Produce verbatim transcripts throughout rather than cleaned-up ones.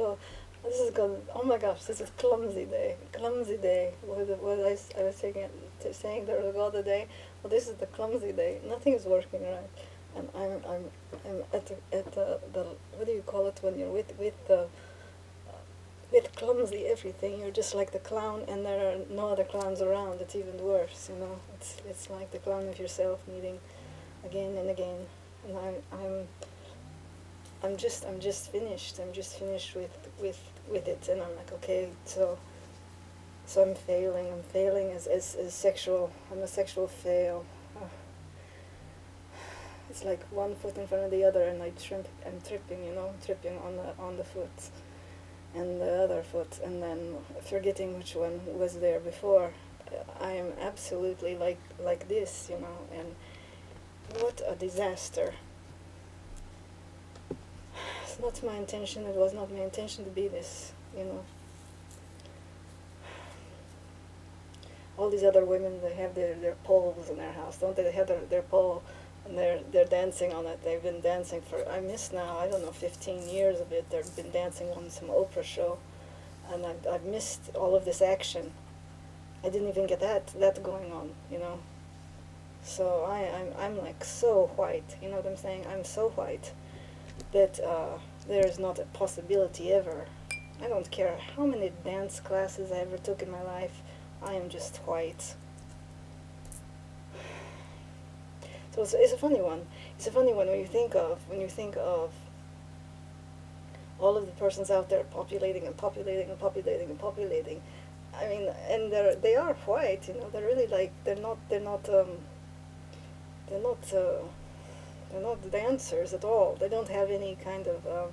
called, this is called, oh my gosh, this is clumsy day, clumsy day. What, what I, s- I was saying, t- saying the other day, well, this is the clumsy day. Nothing is working right. And I'm, I'm, I'm at, the, at the, the, what do you call it when you're with, with the, with clumsy everything. You're just like the clown, and there are no other clowns around. It's even worse, you know. It's, it's like the clown of yourself meeting again and again. And I'm, I'm, I'm just, I'm just finished. I'm just finished with, with, with it. And I'm like, okay, so, so I'm failing. I'm failing as, as, as sexual. I'm a sexual fail. Uh, it's like one foot in front of the other, and I trip, I'm tripping, you know, tripping on the, on the foot, and the other foot, and then forgetting which one was there before. Uh, I am absolutely like, like this, you know, and what a disaster. It's not my intention, it was not my intention to be this, you know. All these other women, they have their, their poles in their house, don't they? They have their, their pole, and they're, they're dancing on it. They've been dancing for, I miss now, I don't know, fifteen years of it. They've been dancing on some Oprah show, and I've, I've missed all of this action. I didn't even get that, that going on, you know. So I, I'm, I'm like so white, you know what I'm saying? I'm so white that uh, there is not a possibility ever. I don't care how many dance classes I ever took in my life, I am just white. So it's, it's a funny one. It's a funny one when you think of, when you think of all of the persons out there populating and populating and populating and populating. I mean, and they're, they are white, you know, they're really like, they're not, they're not, um, they're not, uh, they're not dancers at all. They don't have any kind of, um,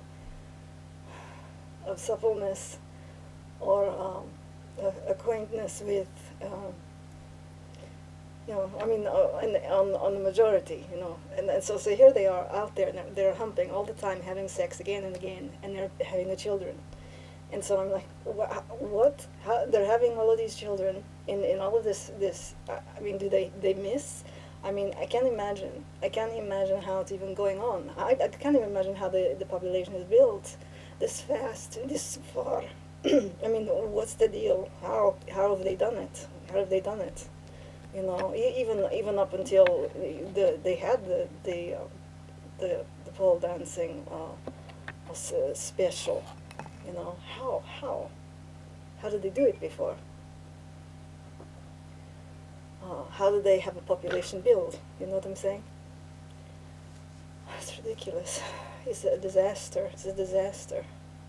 of suppleness or um, a- acquaintance with, um, you know, I mean, uh, in, on, on the majority, you know. And, and so, so here they are out there, and they're, they're humping all the time, having sex again and again, and they're having the children. And so I'm like, wha- what? How, they're having all of these children in, in all of this, this, uh, I mean, do they, they miss? I mean, I can't imagine. I can't imagine how it's even going on. I, I can't even imagine how the, the population is built this fast, this far. I mean, what's the deal? How, how have they done it? How have they done it? You know, e- even even up until the they had the the uh, the, the pole dancing uh, was uh, special. You know, how how how did they do it before? Uh, how did they have a population build? You know what I'm saying? It's ridiculous. It's a disaster. It's a disaster.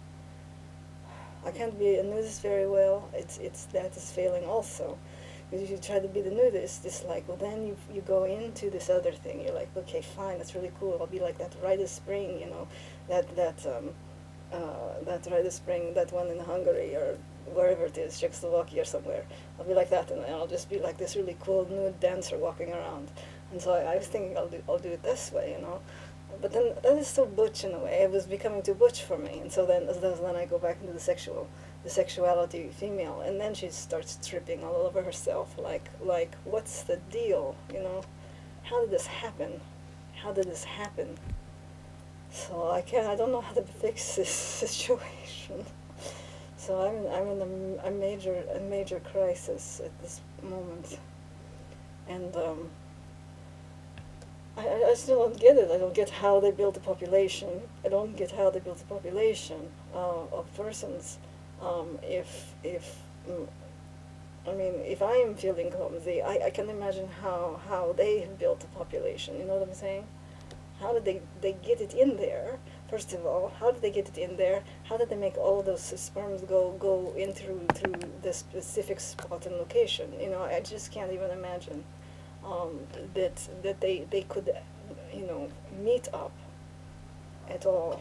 I can't be a nudist very well. It's it's that is failing also. Because if you try to be the nudist, it's like, well, then you you go into this other thing. You're like, okay, fine, that's really cool. I'll be like that Rite of Spring, you know, that that um, uh, that Rite of Spring, that one in Hungary or wherever it is, Czechoslovakia or somewhere. I'll be like that, and I'll just be like this really cool nude dancer walking around. And so I, I was thinking, I'll do I'll do it this way, you know. But then that is so butch in a way. It was becoming too butch for me, and so then then I go back into the sexual, the sexuality female, and then she starts tripping all over herself, like like what's the deal, you know? How did this happen? How did this happen? So I can't. I don't know how to fix this situation. So I'm I'm in a, a major a major crisis at this moment, and. Um, I, I still don't get it. I don't get how they built a population. I don't get how they built a population uh, of persons. Um, if, if, mm, I mean, if I am feeling clumsy, I, I can imagine how, how they have built a population. You know what I'm saying? How did they, they get it in there? First of all, how did they get it in there? How did they make all of those sperms go, go in through, through the specific spot and location? You know, I just can't even imagine. Um, that that they, they could, you know, meet up at all.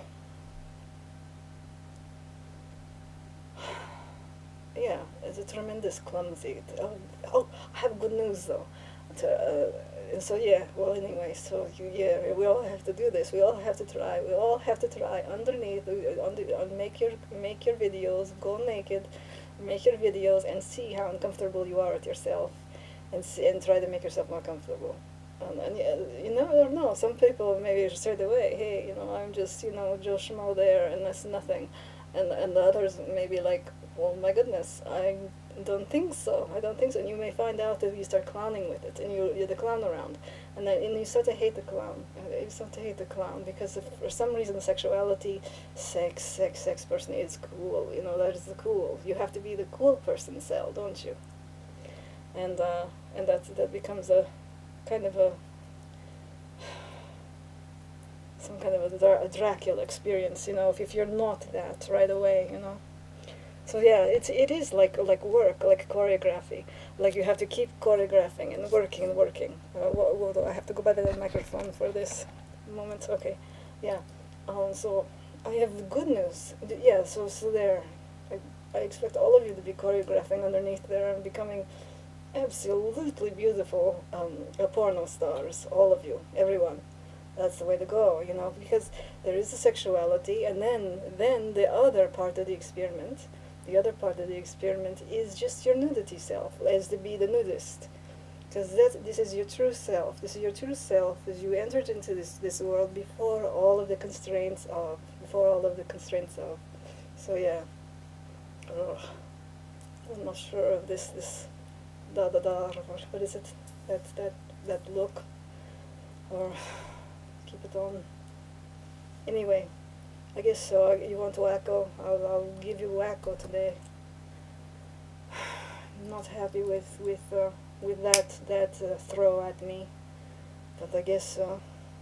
Yeah, it's a tremendous clumsy. Oh, oh, I have good news though. To, uh, and so yeah, well anyway, so you, yeah, we all have to do this. We all have to try. We all have to try. Underneath, uh, on the, on make your make your videos. Go naked, make your videos, and see how uncomfortable you are with yourself. And, see, and try to make yourself more comfortable. And, and yeah, you never know. Some people maybe straight away, hey, you know, I'm just, you know, Joe Schmo there, and that's nothing. and and the others may be like, well, my goodness, I don't think so. I don't think so. And you may find out that you start clowning with it, and you you're the clown around, and then and you start to hate the clown. Uh, You start to hate the clown because if for some reason sexuality, sex, sex, sex person is cool. You know, that is the cool. You have to be the cool person cell, don't you? And uh, and that that becomes a kind of a some kind of a, Dra- a Dracula experience, you know, if, if you're not that right away, you know. So yeah, it's it is like like work, like choreography. Like you have to keep choreographing and working and working. Uh, what, what do I have to go by the microphone for this moment? Okay, yeah. Um, so I have good news. D- Yeah. So so there, I, I expect all of you to be choreographing underneath there and becoming absolutely beautiful um, uh, porno stars. All of you, everyone. That's the way to go, you know, because there is the sexuality, and then then the other part of the experiment, the other part of the experiment is just your nudity self, as to be the nudist, because that this is your true self. This is your true self as you entered into this this world before all of the constraints of before all of the constraints of. So yeah, Ugh. I'm not sure of this this da da da or what is it that that that look or. Keep it on. Anyway, I guess so. You want to wacko? I'll, I'll give you wacko today. I'm not happy with with uh, with that that uh, throw at me, but I guess. Uh,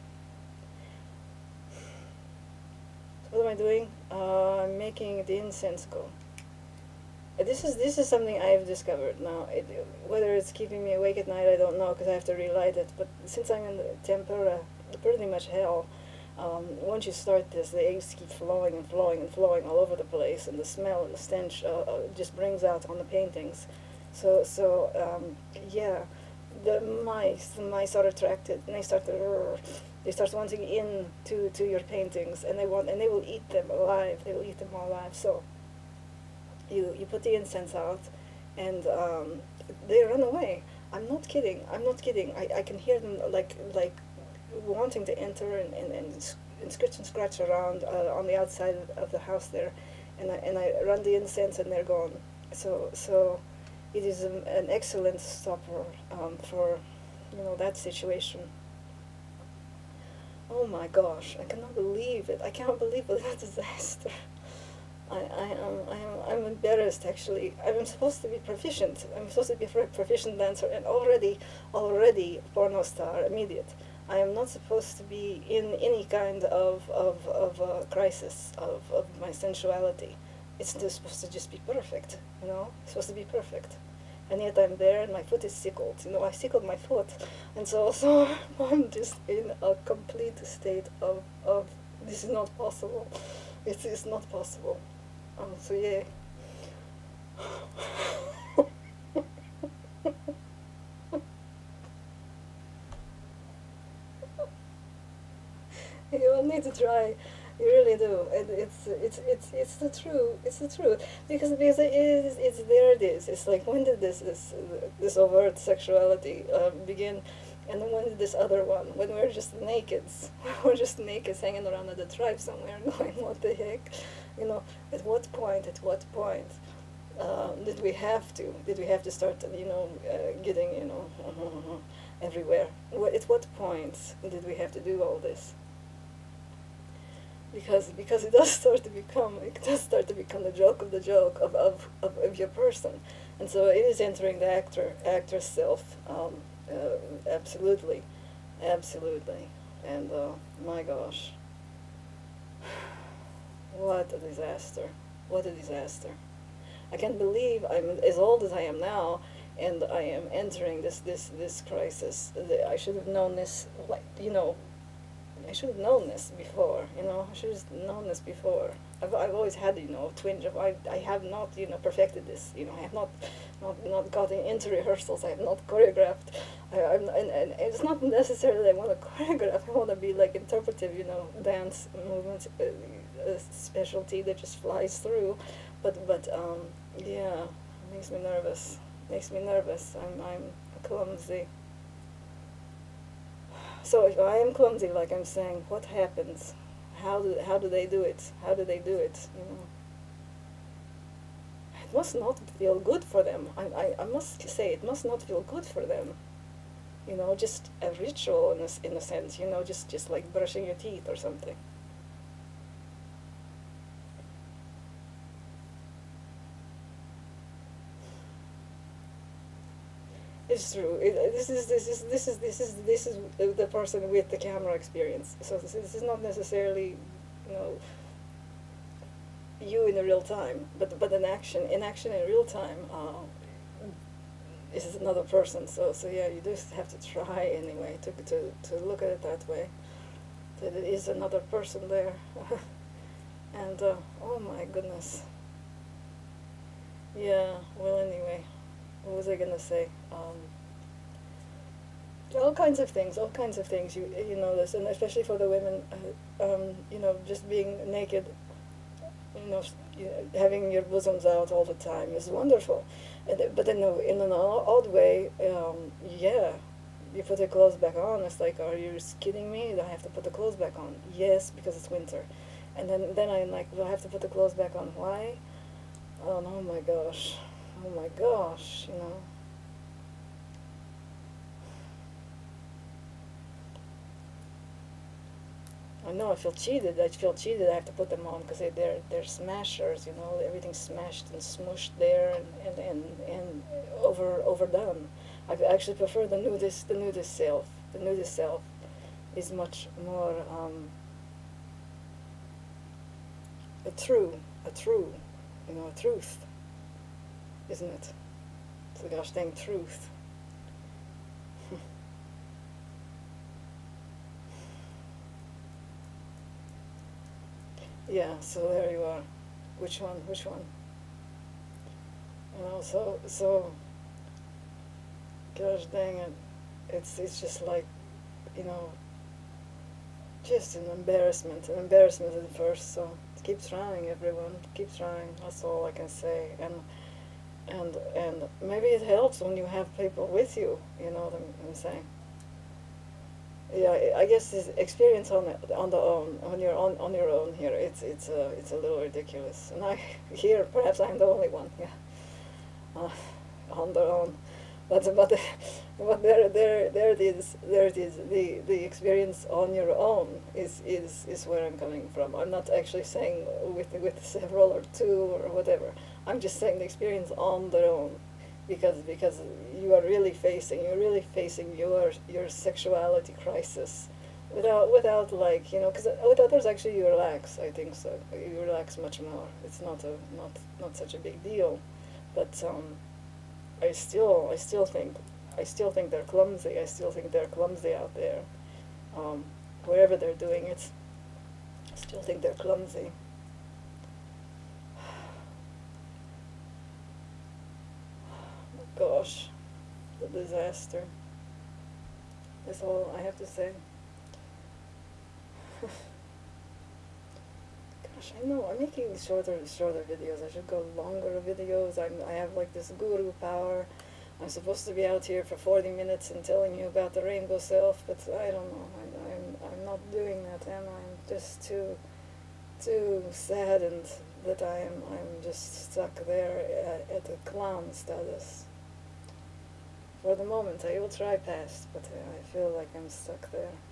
so what am I doing? Uh, I'm making the incense go. Uh, This is this is something I've discovered now. It, whether it's keeping me awake at night, I don't know because I have to relight it. But since I'm in the tempura, pretty much hell, um, once you start this, the eggs keep flowing and flowing and flowing all over the place, and the smell and the stench uh, uh, just brings out on the paintings. So so um, yeah, the mice the mice are attracted, and they start to they start wanting in to, to your paintings, and they want and they will eat them alive. They will eat them alive. So. You, you put the incense out, and um, they run away. I'm not kidding. I'm not kidding. I, I can hear them like like wanting to enter and, and, and, and scratch and scratch around uh, on the outside of the house there, and I, and I run the incense and they're gone. So so it is an, an excellent stopper um, for you know that situation. Oh my gosh! I cannot believe it. I cannot believe it. That disaster. I, I am I am I'm embarrassed actually. I'm supposed to be proficient. I'm supposed to be a proficient dancer and already already porno star immediate. I am not supposed to be in any kind of of of uh, crisis of, of my sensuality. It's just supposed to just be perfect, you know. It's supposed to be perfect, and yet I'm there and my foot is sickled. You know, I sickled my foot, and so so I'm just in a complete state of of this is not possible. It is not possible. Um, so yeah. You all need to try. You really do. And it's it's it's it's the truth. It's the truth because because it is it's there it is. It's like when did this this this overt sexuality uh, begin, and then when did this other one? When we're just nakeds, we're just nakeds hanging around at the tribe somewhere, going what the heck, you know? At what point? At what point? Um, did we have to? Did we have to start, you know, uh, getting, you know, everywhere? What, at what point did we have to do all this? Because because it does start to become it does start to become the joke of the joke of of, of, of your person, and so it is entering the actor actor self. Um, uh, absolutely, absolutely, and uh, my gosh, what a disaster! What a disaster! I can't believe I'm as old as I am now, and I am entering this this this crisis. I should have known this, like you know, I should have known this before. You know, I should have known this before. I've I've always had you know a twinge of I I have not you know perfected this. You know, I have not not not gotten into rehearsals. I have not choreographed. I, I'm and, and it's not necessarily that I want to choreograph. I want to be like interpretive. You know, dance movements, uh, a specialty that just flies through. But but um yeah, it makes me nervous. Makes me nervous. I'm I'm clumsy. So if I am clumsy, like I'm saying, what happens? How do how do they do it? How do they do it? You know. it must not feel good for them. I, I, I must say, it must not feel good for them. You know, just a ritual in a, in a sense, you know, just, just like brushing your teeth or something. It's true. It, this is this is this is this is this is the person with the camera experience. So this, this is not necessarily, you know, you in the real time, but but in action, in action in real time, uh, is another person. So so yeah, you just have to try anyway to to to look at it that way, that it is another person there, and uh, oh my goodness. Yeah. Well, anyway, what was I gonna say? Um, all kinds of things, all kinds of things. You you know this, and especially for the women, uh, um, you know, just being naked, you know, you know, having your bosoms out all the time is wonderful. And, but in, a, in an odd way, um, yeah, you put your clothes back on. It's like, are you kidding me? Do I have to put the clothes back on? Yes, because it's winter. And then, then I'm like, do I have to put the clothes back on? Why? Oh, oh my gosh. Oh my gosh, you know. I know I feel cheated. I feel cheated. I have to put them on because they, they're they're smashers. You know, everything's smashed and smooshed there and and, and, and over overdone. I actually prefer the nudist the nudist self. The nudist self is much more um, a true a true, you know, a truth, isn't it? It's the gosh dang truth. Yeah, so there you are. Which one? Which one? You know, so so gosh dang it. It's it's just like, you know, just an embarrassment. An embarrassment at first, so keep trying, everyone. Keep trying. That's all I can say. And and and maybe it helps when you have people with you, you know what I'm, I'm saying. Yeah, I guess this experience on on the own, on your on, on your own here, it's it's uh, it's a little ridiculous. And I here, perhaps I'm the only one. Yeah, uh, on their own, but but but there there there it is. There it is. The the experience on your own is is is where I'm coming from. I'm not actually saying with with several or two or whatever. I'm just saying the experience on their own, because because you are really facing you're really facing your your sexuality crisis, without without like, you know, because with others actually you relax. I think so. You relax much more. It's not a not not such a big deal, but um, I still I still think I still think they're clumsy. I still think they're clumsy out there, um, wherever they're doing it. I still think they're clumsy. Gosh, the disaster. That's all I have to say. Gosh, I know, I'm making shorter shorter videos. I should go longer videos. I'm, I have like this guru power. I'm supposed to be out here for forty minutes and telling you about the rainbow self, but I don't know. I'm, I'm, I'm not doing that, am I? I'm just too, too saddened that I am, I'm just stuck there at, at the clown status. For the moment, I will try past, but uh, I feel like I'm stuck there.